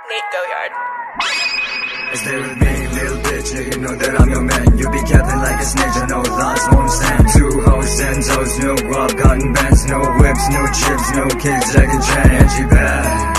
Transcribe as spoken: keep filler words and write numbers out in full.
Nate Goyard. Stay with me, little bitch, nigga, know that I'm your man. You be capping like a snitch, I know lies won't stand. Two hoes, ten toes, no guap, cotton bands, no whips, no chips, no kids, Jackie Chan, and she bad.